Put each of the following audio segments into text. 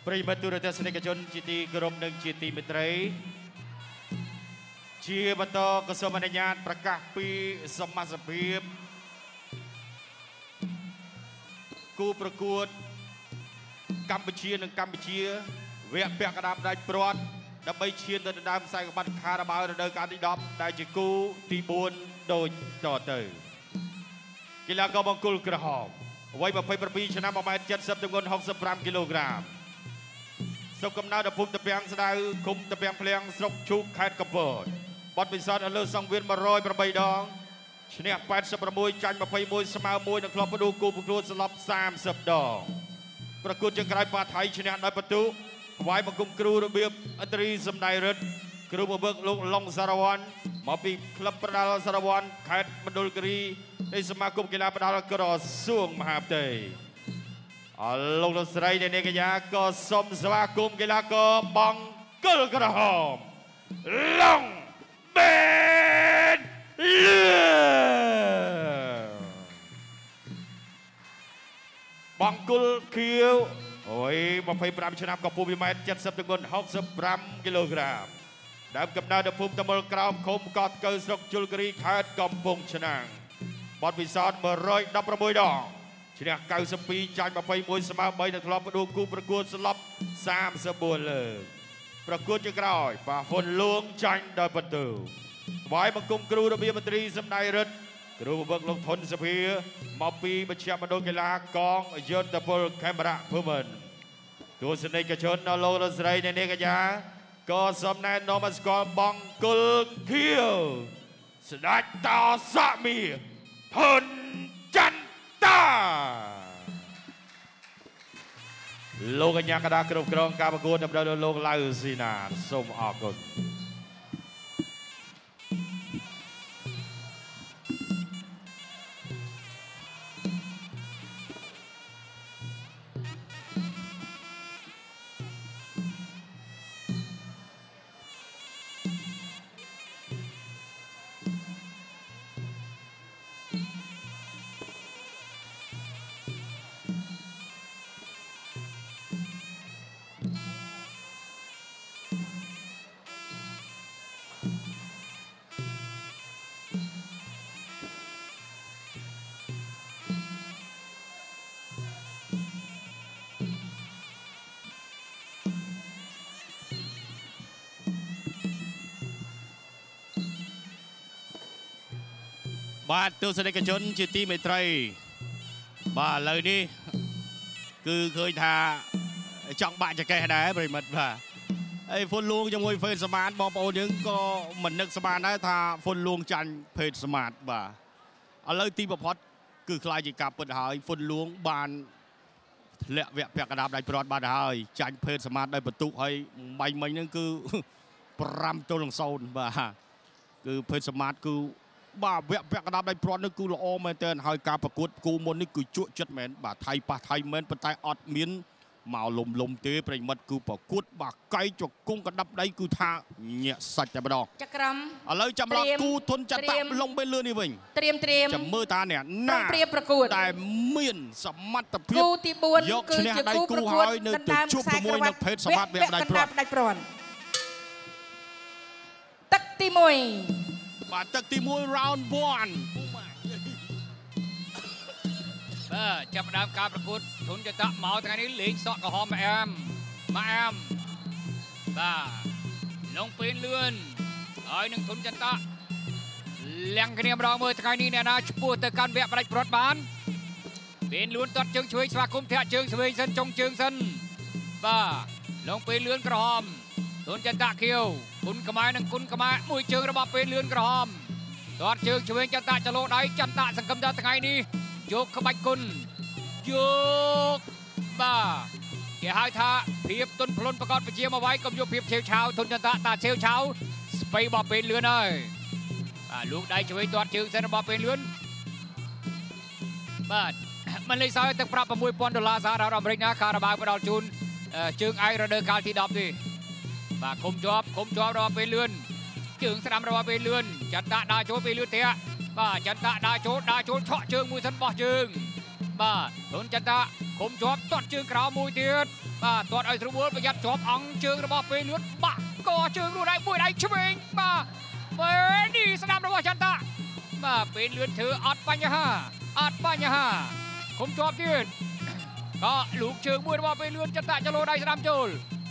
ប្រិយមិត្តទូរទស្សនិកជនជាទីគោរពនិងជាទីមេត្រីជាបន្តក៏សូមអនុញ្ញាតប្រកាសពីសមាជិកភាពគូប្រកួតកម្ពុជានិងកម្ពុជាវគ្គពាក់កណ្ដាលផ្ដាច់ព្រាត់ដើម្បីឈានទៅដណ្ដើមខ្សែក្បាត់ខារ៉ាបាវរដូវកាលទី10ដែលជាគូទី4ដូចតទៅកីឡាករបង្គោលក្រហមវ័យ27ឆ្នាំ1.70 ម៉ែត្រទម្ងន់65 គីឡូក្រាមស្រុកកំណើតឪពុកតាពាំងស្ដៅឃុំតាពាំងភ្លៀងស្រុកឈូកខេត្តកំពតបទពិសោធន៍នៅលើសង្វៀន108ដងឈ្នះ86ចាញ់21ស្មើ1និងធ្លាប់ផ្ដួលគូប្រកួតសន្លប់30ដងប្រកួតជាក្រោយប៉ាថៃឈ្នះដោយបន្ទុកថ្វាយបង្គំគ្រូរបៀបអត្រីសម្ដែងរិទ្ធគ្រូបង្វឹកលោកឡុងសារវ័នមកពីក្លឹបប្រដាល់សារវ័នខេត្តមណ្ឌលគិរីនៃសមាគមកីឡាប្រដាល់ក្រសួងមហាផ្ទៃអរលោកលោកស្រីនៃនាងកញ្ញាក៏សូមស្វាគមន៍កីឡាករបង្គោលក្រហមឡុងបេនលឿបង្គោលខៀវអូយ25ឆ្នាំកម្ពស់1.70 ម៉ែត្រទម្ងន់65 គីឡូក្រាមដើមកំណើតភូមិតមលក្រោមឃុំកោតកៅស្រុកជលគិរីខេត្តកំពង់ឆ្នាំងបទពិសោធន៍116ដងឈ្នះ92ចាញ់21ស្មើ3និងធ្លាប់ផ្ដួលគូប្រកួតស្លប់34លើកប្រកួតជាក្រោយប៉ាហ៊ុនលួងចាញ់ដោយបន្ទូថ្វាយបង្គំគ្រូរបៀបមន្ត្រីសម្ដែងរិទ្ធគ្រូបង្វឹកលោកធុនសភាមកពីមជ្ឈមណ្ឌលកីឡាកងយុទ្ធពលខេមរៈភូមិន្ទទស្សនិកជននៅលោកលោកស្រីនៃនាងកញ្ញាក៏សូមណែនាំស្គាល់បង្គោលខៀវស្ដេចតោសាមីផុនចន្ទតាលោកកញ្ញាកដាគ្រប់គ្រងការប្រកួតតម្រូវលោកឡៅស៊ីណាសូមអរគុណបាទទស្សនិកជនជាទីមេត្រីបាទឥឡូវនេះគឺឃើញថាចង់បាក់ចកេះដែរប្រិមិត្តបាទហើយហ្វុនលួងជាមួយហ្វេតសមាតបងប្អូនយើងក៏មិននឹកស្មានដែរថាហ្វុនលួងចាញ់ហ្វេតសមាតបាទឥឡូវទីបំផុតគឺខ្លាចជាការពិតហើយហ្វុនលួងបានធ្លាក់វគ្គពាក់កណ្ដាលដាច់ព្រាត់បានហើយចាញ់ហ្វេតសមាតដោយបន្ទុកហើយបាញ់មិញហ្នឹងគឺ5-0បាទគឺហ្វេតសមាតគឺបាទវគ្គពាក់កណ្ដាលដៃព្រាត់នេះគឺល្អមែនទែនហើយការប្រកួតគូមុននេះគឺជក់ចិត្តមែនបាទថៃប៉ះថៃមែនប៉ុន្តែអត់មានមកលំទេប្រិមិត្តគឺប្រកួតបាទកៃជង្គង់កណ្ដាប់ដៃគឺថាញាក់សាច់តែម្ដងចក្រមឥឡូវចាំរកគូធុនចតលងបេលឿននេះវិញត្រៀមចាំមើលតាអ្នកណាព្រៀបប្រកួតតែមានសមត្ថភាពគូទី4យកឈ្នះដៃគូហើយនៅទៅជួបជាមួយនឹងភេទសមាតវគ្គដៃព្រាត់ទឹកទី1បាទទឹកទី1 round 1បាទចាប់ផ្ដើមការប្រកួតធុនចតមកថ្ងៃនេះលេងសក់ក្រហមម៉ាអាមបាទលងពេលលឿនហើយនឹងធុនចតលាំងគ្នាម្ដងមើលថ្ងៃនេះអ្នកណាឈ្មោះទៅកាន់វគ្គផ្ដាច់ព្រាត់បានពេលលឿនតត់ជើងឆ្វេងស្វាគមន៍ធាក់ជើងឆ្វេងសិនចុងជើងសិនបាទលងពេលលឿនក្រហមធុនចតខៀវគុណខ្មែរនិងគុណខ្មែរមួយជើងរបស់ពេលលឿនក្រហមទាត់ជើងឆ្វេងចន្ទៈចលោដៃចន្ទៈសង្គមដល់ថ្ងៃនេះយកក្បាច់គុណយកបាទគេហៅថាភាពទន់ភ្លន់ប្រកបវិជ្ជាមកវាយកុំយកភាពឆេវឆាវធុនចន្ទៈតាឆេវឆាវស្បៃរបស់ពេលលឿនហើយបាទលោកដៃឆ្វេងទាត់ជើងសិនរបស់ពេលលឿនបាទមិនលេខសោយទឹកប្រាក់$6000សហរដ្ឋអាមេរិកណាការបាវផ្ដល់ជូនជើងឯករដូវកាលទី10ទេបាទគុំជាប់របស់ពេលលឿនជើងស្ដាំរបស់ពេលលឿនចន្ទៈដើរចូលពេលលឿនទេបាទចន្ទៈដើរចូលឆក់ជើងមួយសិនបោះជើងបាទធុនចន្ទៈគុំជាប់ទាត់ជើងក្រោមមួយទៀតបាទទាត់ឲ្យស្រួលប្រយ័ត្នជាប់អង្គជើងរបស់ពេលលឿនបាក់កជើងរួចដៃមួយដៃឆ្វេងបាទពេលនេះស្ដាប់របស់ចន្ទៈបាទពេលលឿនធ្វើអត់បញ្ហាគុំជាប់ទៀតក៏លូកជើងមួយរបស់ពេលលឿនចន្ទៈចលោដៃស្ដាំចូល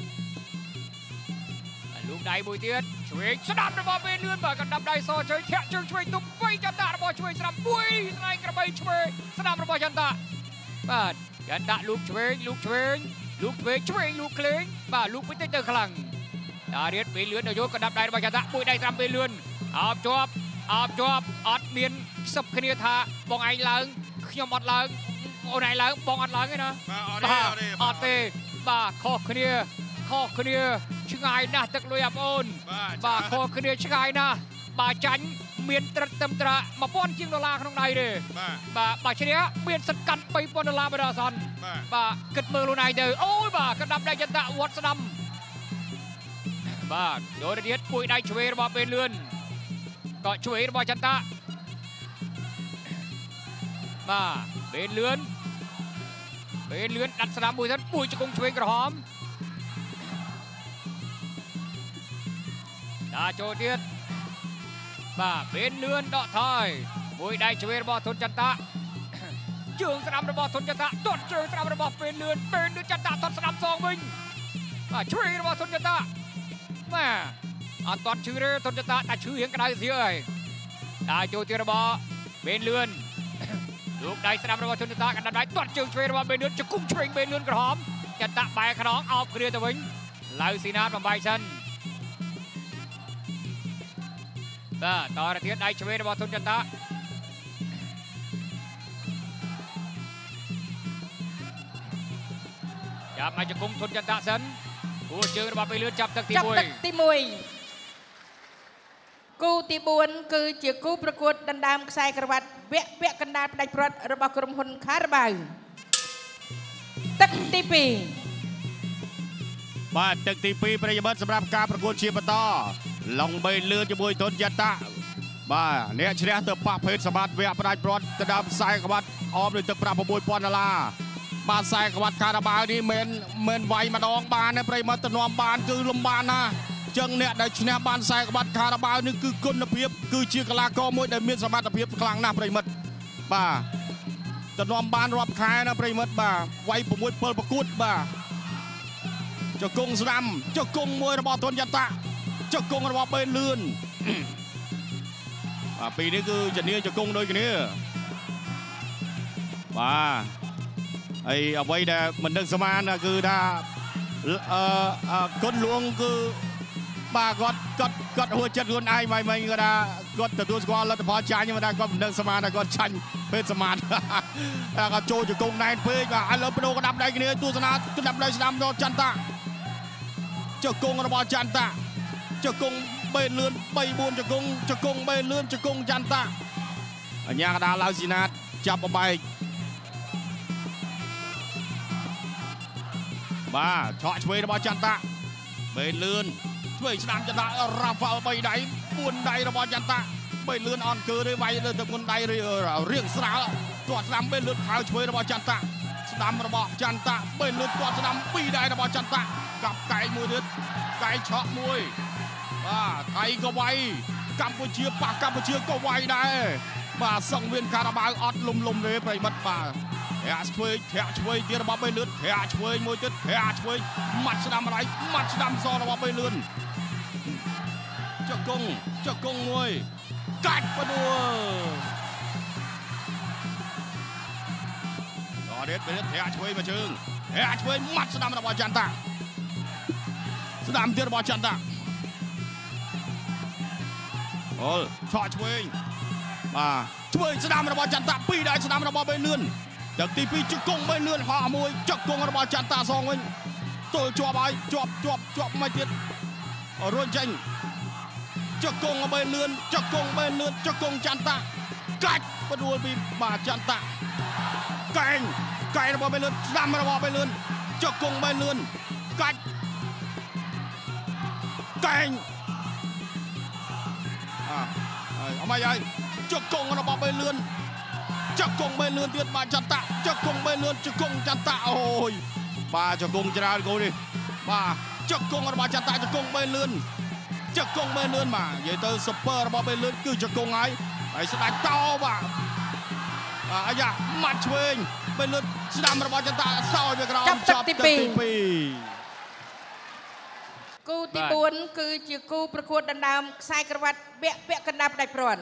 លូកដៃមួយទៀតឆ្វេងស្ដាំរបស់ពេលលឿនបាទកណ្ដាប់ដៃសជើងធាក់ជើងឆ្វេងទុំវៃចន្ទៈរបស់ឆ្វេងស្ដាំមួយស្នែងក្របីឆ្វេងស្ដាំរបស់ចន្ទៈបាទចន្ទៈលូកឆ្វេងឆ្វេងលូកក្លេងបាទលូកពេញទៅខ្លាំងតារៀតពេលលឿនទៅយកកណ្ដាប់ដៃរបស់ចន្ទៈមួយដៃស្ដាំពេលលឿនអោបជាប់អត់មានខ្សឹបគ្នាថាបងឯងឡើងខ្ញុំអត់ឡើងអូនឯងឡើងបងអត់ឡើងទេណាអត់ទេបាទខុសគ្នាឆ្ងាយណាស់ទឹកលុយអាប់អូនបាទខុសគ្នាឆ្ងាយណាស់បាទចាញ់មានត្រឹមត្រា$1000 ជាងក្នុងដៃទេបាទបើឈ្នះមានសិទ្ធិកាន់$3000បណ្ដោះអាសន្នបាទគិតមើលខ្លួនឯងទៅអូយបាទកណ្ដាប់ដៃចន្ទៈវត្តស្ដាំបាទយកទៅទៀតពួយដៃឆ្វេងរបស់ពេលលឿនក៏ឆ្វេងរបស់ចន្ទៈបាទពេលលឿនដាត់ស្ដាំមួយទៀតពួយជង្គង់ឆ្វេងក្រហមដាក់ចូលទៀតបាទពេលលឿនដកថយមួយដៃឆ្វេងរបស់ធុនចន្ទៈជើងស្ដាំរបស់ធុនចន្ទៈទាត់ជើងស្ដាំរបស់ពេលលឿនចន្ទៈទាត់ស្ដាំសងវិញបាទឆ្វេងរបស់ធុនចន្ទៈបាទអត់ទាត់ឈឺទេធុនចន្ទៈតែឈឺរៀងក្តៅស្រៀងហើយដាក់ចូលទៀតរបស់ពេលលឿនលោកដៃស្ដាំរបស់ធុនចន្ទៈកណ្ដាប់ដៃទាត់ជើងឆ្វេងរបស់ពេលលឿនជង្គង់ឆ្វេងពេលលឿនក្រហមចន្ទៈបែរខ្នងអោបគ្រាទៅវិញឡៅស៊ីណាតបំបាយសិនបាទតរទៀតដៃឆ្វេងរបស់ធុនចន្ទៈចាប់មកជង្គង់ធុនចន្ទៈសិនគូជើងរបស់ពេលលឿនចាប់ទឹកទី1គូទី4គឺជាគូប្រកួតដណ្ដើមខ្សែក្រវ៉ាត់វគ្គពាក់កណ្ដាលផ្ដាច់ព្រាត់របស់ក្រុមហ៊ុនខារ៉ាបាវទឹកទី2 បាទទឹកទី2ប្រិយមិត្តសម្រាប់ការប្រកួតជាបន្តឡុងបីលឿនជាមួយធុនចន្ទៈបាទអ្នកឈ្នះទៅប៉ះភេទសម្បត្តិវគ្គផ្ដាច់ព្រាត់ទៅដល់ខ្សែក្រវ៉ាត់អមដោយទឹកប្រាក់$6000បាទខ្សែក្រវ៉ាត់ខារ៉ាបាវនេះមិនវាយម្ដងបានទេប្រិយមិត្តទៅនាំបានគឺលំបានណាចឹងអ្នកដែលឈ្នះបានខ្សែក្រវ៉ាត់ខារ៉ាបាវនេះគឺគុណភាពគឺជាកីឡាករមួយដែលមានសមត្ថភាពខ្លាំងណាស់ប្រិយមិត្តបាទទៅនាំបានរាប់ខែណាប្រិយមិត្តបាទវាយ6 7ប្រកួតបាទជង្គង់ស្ដាំជង្គង់មួយរបស់ធុនចន្ទៈជង្គង់របស់បេនលឿនបាទពីនេះគឺជំនាញជង្គង់ដូចគ្នាបាទហើយអ្វីដែលមិនដឹងស្មានគឺថាគុណលួងគឺបាទគាត់ហួចចិត្តខ្លួនឯងមិនគាត់ថាគាត់ទទួលស្គាល់លទ្ធផលចាញ់nhưng màគាត់មិនដឹងស្មានថាគាត់ចាញ់ពេលសមានគាត់ចូលជង្គង់ណែនពេកបាទឥឡូវបដូរក្តាប់ដៃគ្នាទស្សនាក្តាប់ដៃស្ដាំដល់ចន្ទៈជង្គង់របស់ចន្ទៈជង្គង់បេនលឿន3 4ជង្គង់បេនលឿនជង្គង់ចន្ទៈអញ្ញាកដាឡៅស៊ីណាតចាប់បបែកបាទឆក់ឆ្វេងរបស់ចន្ទៈបេនលឿនឆ្វេងស្ដាំចន្ទៈរ៉ាហ្វាល់3ដៃ4ដៃរបស់ចន្ទៈបេនលឿនអន់គឺទេវាយទៅមុនដៃរៀងស្រាលទាត់ស្ដាំបេនលឿនខៅឆ្វេងរបស់ចន្ទៈស្ដាំរបស់ចន្ទៈបេនលឿនទាត់ស្ដាំ2ដៃរបស់ចន្ទៈកាប់កែងមួយទៀតកែងឆក់មួយបាទថៃក៏វាយកម្ពុជាប៉ះកម្ពុជាក៏វាយដែរបាទសង្វៀនខារ៉ាបាវអត់លំទេប្រិមិត្តបាទធាក់ឆ្វេងទៀតរបស់បេនលឿនធាក់ឆ្វេងមួយទៀតធាក់ឆ្វេងម៉ាត់ស្ដាំម្ដាយម៉ាត់ស្ដាំសរបស់បេនលឿនជង្គង់មួយកាច់បដួលដល់ទៀតធាក់ឆ្វេងមកជើងធាក់ឆ្វេងម៉ាត់ស្ដាំរបស់ចន្ទៈស្ដាំទៀតរបស់ចន្ទៈអូលឆក់ឆ្វេងបាទឆ្វេងស្ដាំរបស់ចន្ទៈ2ដៃស្ដាំរបស់បេនលឿនទឹកទី2ជង្គង់បេនលឿនហោះមួយជង្គង់របស់ចន្ទៈសងវិញទល់ជាប់ហើយជាប់មកទៀតរួចចេញជង្គង់បេនលឿនជង្គង់ចន្ទៈកាច់បដួលពីបាទចន្ទៈកែងរបស់បេនលឿនស្ដាំរបស់បេនលឿនជង្គង់បេនលឿនកាច់កែងអមហើយជង្គង់របស់បេនលឿនជង្គង់បេនលឿនទៀតបាទចន្ទៈជង្គង់បេនលឿនជង្គង់ចន្ទៈអូយ bà cho cung ra cô đi bà chắc cung bà chặt tại cho cung bên lươn chắc cung bên lươn mà vậy từ super bà bên lươn cứ cho cung ấy ấy sẽ đánh to bà ấy da mặt chuên bên lươn sẽ làm bà chặt tại sau về cái đó chọc tivi กูที่บุญคือจีกูประกวดดันดามสายกระวัดเบะเบะกันดับได้ปรอน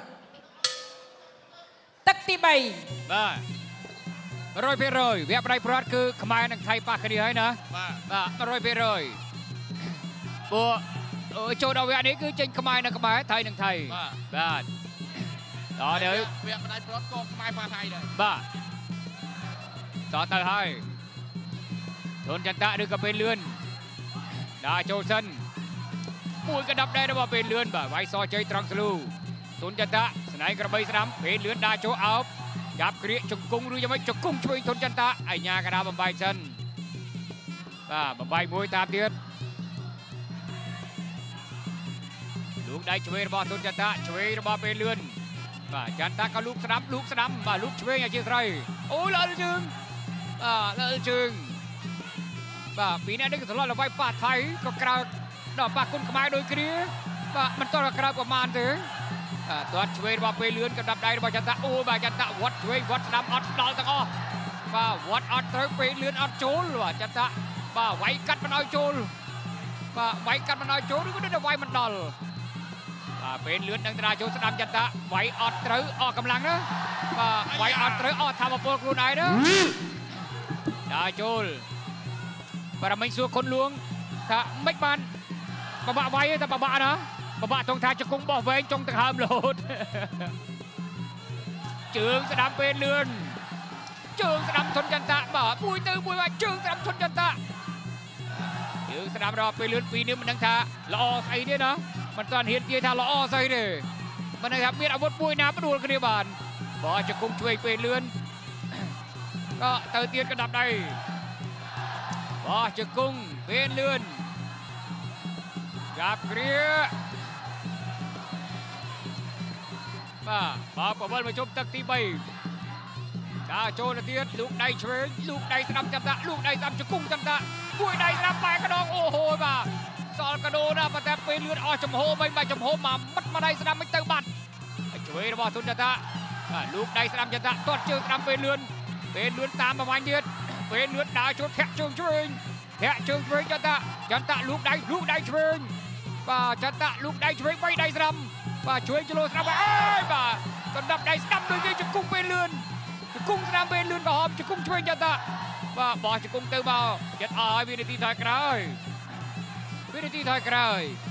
ตักที่ใบ 100%เวียบไรพรอดคือขมายนังไทยปากคดีให้นะ100%บัวโจดเอาเวียนี้คือเจนขมายนังขมายไทยนังไทยบ้าต่อเดี๋ยวเวียบไรพรอดก็ขมายปากไทยเลยบ้าต่อเตอร์ให้ทนจันตะดึงกับเป็นเลื่อนดาโจสันมวยกระดับได้ระว่าเป็นเลื่อนบ่าไว้ซอเจยตรังสลูทนจันตะสไนกระเบยสนามเป็นเลื่อนดาโจเอาจับเกลียจงกุ้งหรือยังไม่จงกุ้งช่วยทนจันตะไอ้ยากระดาบำไบชันบำไบมวยตามเดือดลูกได้ช่วยระบาดทนจันตะช่วยระบาดเป็นเลื่อนจันตะก็ลูกสนามลูกช่วยอย่างเชี่ยไรโอ้ละจึงปีนี้ได้กระทำเราไว้ป่าไทยก็กระดอกปากคนขมายโดยกรีมันต้องกระประมาณถึงตัวช่วยว่าไปเลื่อนกับดับได้บาจันตะโอ้บาจันตะวัดช่วยวัดดำอัดดอลตะก้อวัดอัดเติร์ไปเลื่อนอัดโจลว่ะจันตะไว้กัดมันเอาโจลไว้กัดมันเอาโจลก็ได้ไว้มันดอลเป็นเลื่อนดังตราโจลสนามจันตะไว้อัดเติร์ออกกำลังนะไว้อัดเติร์ออกทำมาโปรกรูไหนนะดาโจลpara main suốt con luôngถ้าไม่ปันบะบะไว้แต่บะบะนะบะบะตรงทางจะคงบอกไว้จงตะหามโหลดจึงสนามเป็นเรือนจึงสนามทนจันตะบ่ปุยตื้อปุยว่าจึงสนามทนจันตะจึงสนามรอเป็นเรือนปีนี้มันดังท่าละอใส่เนี่ยนะมันตอนเห็นเดียท่าละอใส่เลยมันนะครับมีอาวุธปุยน้ำมาดูกระเดียบานบ่จะคงช่วยเป็นเรือนก็เติร์เตียนกระดับได้จะกุ้งเป็นเลื่อนจับเกลียมาประเมินมาชมตักตีใบดาโจนเตียนลูกได้เฉยลูกได้สนามจับตะลูกได้สนามจะกุ้งจับตะบุยได้สนามไปกระดองโอ้โหซอลกระโดนะมาแต่เป็นเลื่อนจมโหไม่จมโหมามัดมาได้สนามไม่เติมบัตรเฉยระบาดทุนจับตะลูกได้สนามจับตะตัวเจอสนามเป็นเลื่อนตามประมาณเดือนเป็นเลือดดาชดแทะเชิงช่วยจันตะลูกได้ช่วยจันตะลูกได้ช่วยไปได้สลัมช่วยจโลสลัมกันดับได้สลัมโดยจะกุ้งเป็นเลือนจะกุ้งสลัมเป็นเลือนหอมจะกุ้งช่วยจันตะบ่จะกุ้งเติมเอาจัดวินาทีท้ายกระไร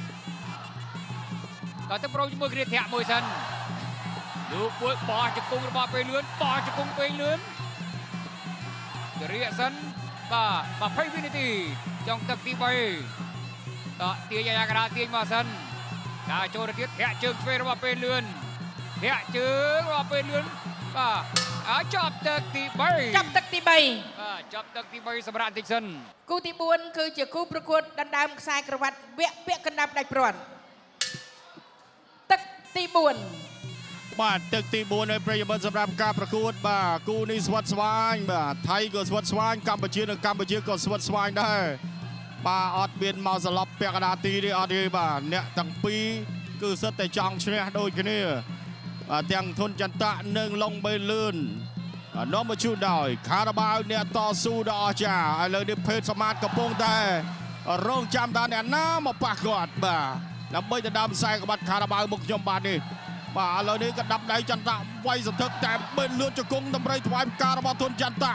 ก็ต้องโปรยมือเกลียดแทะมวยสันลูกปุ้ยบ่จะกุ้งระบาดเป็นเลือนจะกุ้งเป็นเลือนเรียสันมาให้วินาทีจงตักตีไปต่อเตียยากระดาเตียมาสันดาโจระเทียแทะเชิงเฟรว่าเป็นเลือนแทะเชิงว่าเป็นเลือนจับตักตีใบจับตักตีใบสำหรับติกสันกูที่บุญคือจีกูประกวดดันดามสายกระวัดเบะเบะกันดับได้ปรอนตักตีบุญบ้านตึกตีบัวในประโยชน์สำหรับการประกวดบ้ากูนี่สวัสดิ์สว่างบ้าไทยก็สวัสดิ์สว่างกัมพูชีก็สวัสดิ์สว่างได้บ้าอดเบียนมาสลับเปียกระดาตีได้อดีบ้าเนี่ยตั้งปีคือเสตจังชนะโดยกันนี่เตียงทนจันตะหนึ่งลงไปลื่นน้องมาชูดอยคาราบาวเนี่ยต่อสู้ดอจ่าเลยดิเพชรสมาร์ทกับพงแต่โรงจำตาเนี่ยน้ำมาปากกอดบ้าแล้วไม่จะดำใส่กับบัตรคาราบาวบุกยมบานี่เลยนี่ก็ดับได้จันตะไว้สะทึกแต่เป็นเลือดจะกุ้งทำไรถวายการระบาดทนจันตะ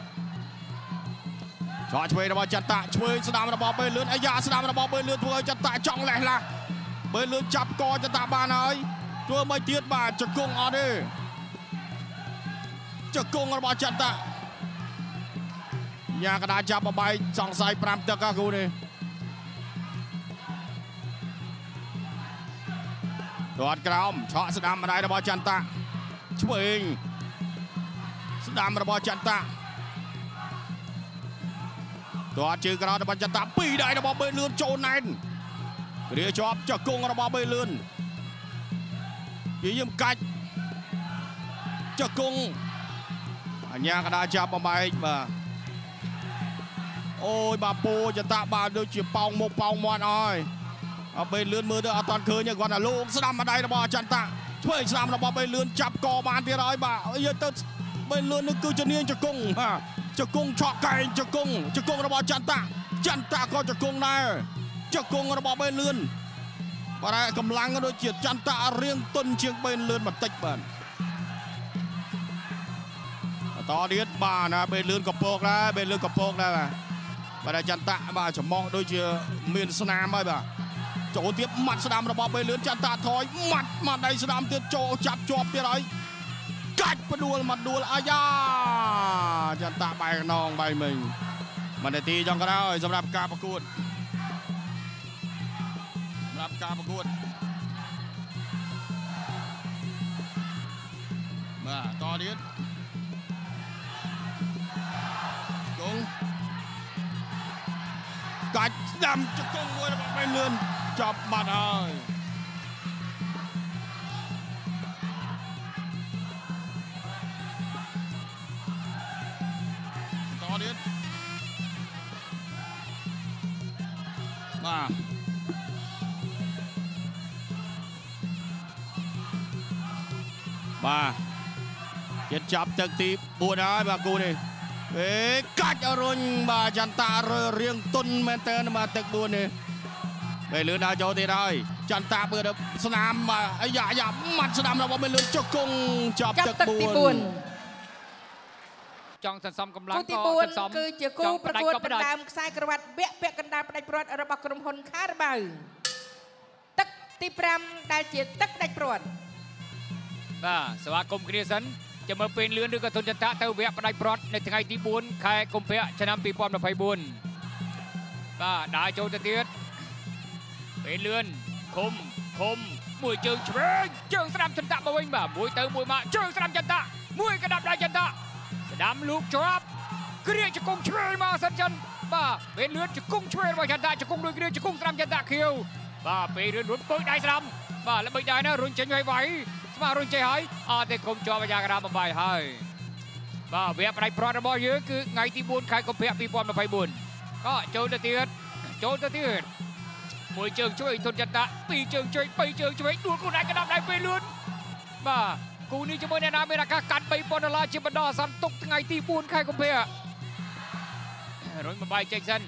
ช่วยระบาดจันตะช่วยสนามระบาดเป็นเลือดอายาสนามระบาดเป็นเลือดถวายจันตะจ้องแหล่ละเป็นเลือดจับกอจันตะบานเอ้ยตัวไม่เทียดบาจะกุ้งเอาดิจะกุ้งระบาดจันตะยากระดาษจับเอาไปสองสายปรามตะกากูนี่ตัวกรามชอสนามมาได้ระบาดจันตะช่วยสนามระบาดจันตะตัวจือกรามระบาดจันตะปีได้ระบาดเบลลืนโจนนเรียชอบจะกุ้งระบาดเบลลืนยิ่งกัดจะกุ้งอันยากระดาษจับมาไปมาโอអូយបាទពូចតាបាទដូចជាប៉ោងមុខប៉ោងមាត់អើយអបេលឿនមើលទៅអត់តាន់ឃើញទេគាត់ថាលោកស្ដាំម្ដាយរបស់ចន្ទៈធ្វើឲ្យស្ដាំរបស់បេលឿនចាប់កបានទៀតហើយបាទនិយាយទៅបេលឿននេះគឺជានាងជង្គង់ជង្គង់ឆក់កែងជង្គង់របស់ចន្ទៈក៏ជង្គង់ដែរជង្គង់របស់បេលឿនបាទកម្លាំងដូចជាចន្ទៈរៀងទុនជាងបេលឿនបន្តិចបាទតទៀតបាទណាបេលឿនកំពកដែរបេលឿនកំពកដែរបាទចន្ទៈបាទច្រមុះដូចជាមានស្នាមហើយបាទចូលទៀតម៉ាត់ស្ដាំរបស់បេលឿនចន្ទៈថយម៉ាត់ដៃស្ដាំទៀតចូលចាប់ជាប់ទៀតហើយកាច់ផ្ដួលមកដួលអាយ៉ាចន្ទៈបែកខ្នងបែកមិញមួយនាទីចុងក្រោយសម្រាប់ការប្រកួតបាទតទៀតគង់កាច់ស្ដាំជង្គង់មួយរបស់បេលឿនចាប់បាត់ហើយតទៀតបាទចិត្តចាប់ទឹកទី4ហើយបាទគូនេះកាច់រុញបាទចន្ទៈរៀងទុនមែនតើមកទឹក4នេះបេលឿនដល់ចូលទៀតហើយចន្ទៈមើលស្នាមបាទអាយ៉ាម៉ាត់ស្ដាំរបស់បេលឿនជង្គង់ចាប់ទឹក4 ចង់សន្សំកម្លាំងក៏សន្សំគឺជាគូប្រកួតដណ្ដើមខ្សែក្រវ៉ាត់វគ្គពាក់កណ្ដាលផ្ដាច់ព្រាត់របស់ក្រុមហ៊ុនខារ៉ាបាវទឹកទី5ដែលជាទឹកផ្ដាច់ព្រាត់បាទស្វាគមន៍គ្នាសិនចាំមើលពេលលឿនឬក៏ទុនចន្ទៈទៅវគ្គផ្ដាច់ព្រាត់នៅថ្ងៃទី4ខែកុម្ភៈឆ្នាំ2024បាទដើរចូលទៅទៀតពេលលឿនឃុំមួយជើងឆ្វេងជើងស្ដាំចន្ទៈមកវិញបាទមួយទៅមួយមកជើងស្ដាំចន្ទៈមួយកដាប់ដៃចន្ទៈស្ដាំលូកជាប់គ្រាជង្គង់ឆ្វេងមកសិនចិនបាទពេលលឿនជង្គង់ឆ្វេងរបស់ចន្ទៈជង្គង់ដូចគ្រាជង្គង់ស្ដាំចន្ទៈខៀវបាទពេលលឿនរុនពើដៃស្ដាំបាទល្បិចដែរណារុញចេញវាយស្មារុញចេះហើយអត់ទេគុំជាប់អាយ៉ាកដាបំបាយហើយបាទវគ្គផ្ដាច់ព្រាត់របស់យើងគឺថ្ងៃទី4ខែកុម្ភៈ2024ក៏ចូលទៅទៀតមួយជើងជួយទុនចន្ទៈពីរជើងជួយ3ជើងជួយដួលខ្លួនឯងកដាប់ដៃពេលលឿនបាទគូនេះជាមួយអ្នកណាមានឱកាសកាត់$3000ជាបណ្ដោះអាសន្នទុកថ្ងៃទី4ខែកុម្ភៈរុញបំបាយចេញសិន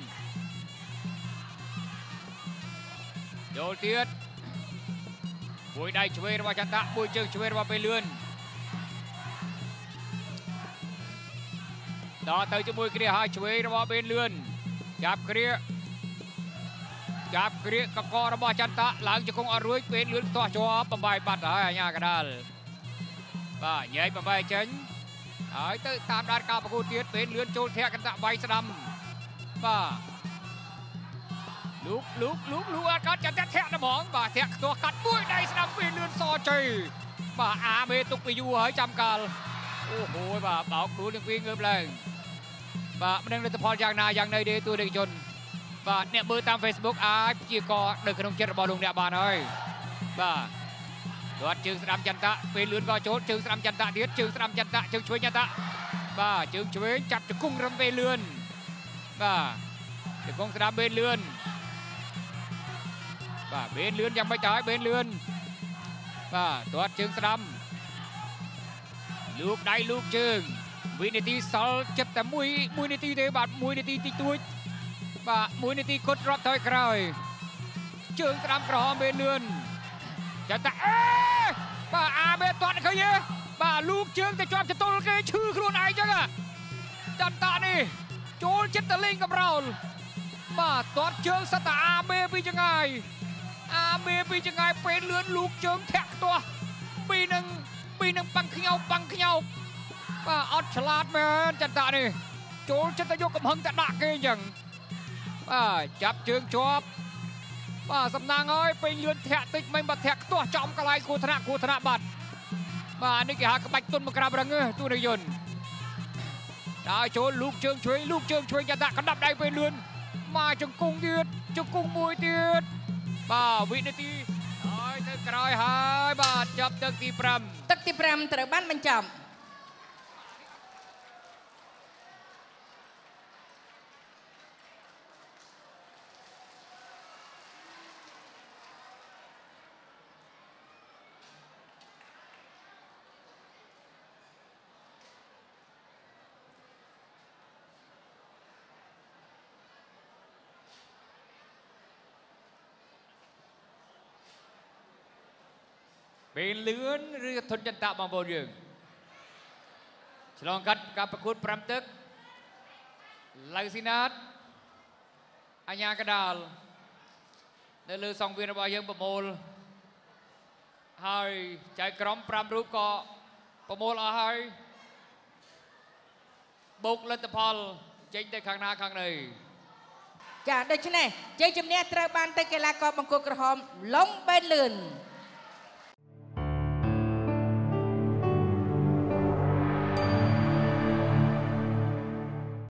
ចូលទៀតមួយដៃឆ្វេងរបស់ចន្ទៈមួយជើងឆ្វេងរបស់ពេលលឿនដល់ទៅជាមួយគ្រាហើយឆ្វេងរបស់ពេលលឿនចាប់គ្រាកករបស់ចន្ទៈឡើងជង្គង់អត់រួចពេលលឿនផ្ទាស់ជាប់បំបាយបាត់ហើយអាញាកដាលបាទញែកបំបាយចេញហើយទៅតាមដានការប្រកួតទៀតពេលលឿនចូលធាក់ចន្ទៈវាយស្ដាំបាទលូកអត់កាត់ចន្ទៈធាក់តែហ្មងបាទធាក់ខ្ទាស់កាត់មួយដៃស្ដាំពេលលឿនសជ័យបាទអាមេទុកពីយូរហើយចាំកាលអូហូបាទបោកដួលនឹងពីងើបឡើងបាទមិនដឹងលទ្ធផលយ៉ាងណាយ៉ាងណីទេទូលេខជនបាទអ្នកមើលតាម Facebook អាចព្យាករនៅក្នុងចិត្តរបស់លោកអ្នកបានហើយបាទគាត់ជើងស្ដាំចន្ទៈពេលលឿនក៏ចូលជើងស្ដាំចន្ទៈទៀតជើងស្ដាំចន្ទៈជើងឆ្វេងចន្ទៈបាទជើងឆ្វេងចាប់ជង្គង់រំពេលលឿនបាទជង្គង់ស្ដាំពេលលឿនបាទបេនលឿនយ៉ាងម៉េចទៅហើយបេនលឿនបាទទាត់ជើងស្ដាំលូកដៃលូកជើងវិនាទីសល់ចិត្តតែ1នាទីទេបាទ1នាទីតិចតួចបាទ1នាទីគត់រាប់ថយក្រោយជើងស្ដាំក្រហមបេនលឿនចន្ទៈបាទអាបេទាត់ឃើញទេបាទលូកជើងទៅជាប់ចតុលគេឈឺខ្លួនឯងចឹងចន្ទៈនេះចូលចិត្តទៅលេងកំរោលបាទទាត់ជើងសត្វតាអាបេពីចង្អាយពេលលឿនលូកជើងធាក់ខ្ទាស់ពីនឹងប៉ាំងខ្ញោកបាទអត់ឆ្លាតមែនចន្ទៈនេះចូលចិត្តទៅយកកំហឹងទៅដាក់គេអញ្ចឹងបាទចាប់ជើងជាប់បាទសំណាងហើយពេលលឿនធាក់តិចមិនបាត់ធាក់ខ្ទាស់ចំកន្លែងគួរថ្នាក់បាត់បាទនេះគេហៅក្បាច់ទុនមកក្រាបរឹងទូនយន្តដើរចូលលូកជើងឆ្វេងចន្ទៈកណ្ដាប់ដៃពេលលឿនមកជង្គង់ទៀតជង្គង់មួយទៀតបាទវិនាទីហើយទៅក្រោយហើយបាទចាប់ទឹកទី5 ត្រូវបានបញ្ចប់ពេលលឿនឬធនចន្ទៈបងប្អូនយើងឆ្លងកាត់ការប្រកួត5ទឹកឡៅស៊ីណាតអញ្ញាកដាលនៅលើសង្វៀនរបស់យើងប្រមូលហើយចៅក្រម5រូបក៏ប្រមូលអស់ហើយបូកលទ្ធផលចេញទៅខាងណាខាងនេះចាដូច្នេះជ័យជំនះត្រូវបានទៅកីឡាករបង្គោលក្រហមលំបេនលឿន